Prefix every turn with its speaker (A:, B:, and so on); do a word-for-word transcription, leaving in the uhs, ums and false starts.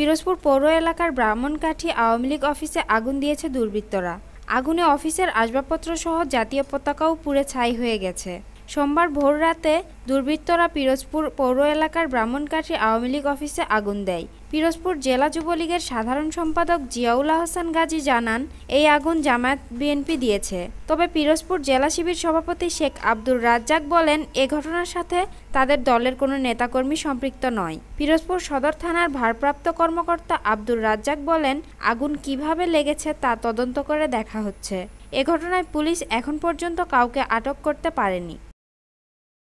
A: পিরোজপুর পৌর এলাকার ব্রাহ্মণকাঠি আওয়ামী লীগ অফিসে আগুন দিয়েছে দুর্বৃত্তরা। আগুনে অফিসের আসবাবপত্র সহ জাতীয় পতাকাও পুড়ে ছাই হয়ে গেছে। সোমবার ভোররাতে দুর্বৃত্তরা পিরোজপুর পৌর এলাকার ব্রাহ্মণকাঠি আওয়ামী লীগ অফিসে আগুন দেয়। পিরোজপুর জেলা যুবলীগের সাধারণ সম্পাদক জিয়াউল আহসান গাজী জানান, এই আগুন জামায়াত বিএনপি দিয়েছে। তবে পিরোজপুর জেলা শিবির সভাপতি শেখ আব্দুর রাজ্জাক বলেন, এ ঘটনার সাথে তাদের দলের কোনো নেতাকর্মী সম্পৃক্ত নয়। পিরোজপুর সদর থানার ভারপ্রাপ্ত কর্মকর্তা আব্দুর রাজ্জাক বলেন, আগুন কিভাবে লেগেছে তা তদন্ত করে দেখা হচ্ছে। এ ঘটনায় পুলিশ এখন পর্যন্ত কাউকে আটক করতে পারেনি।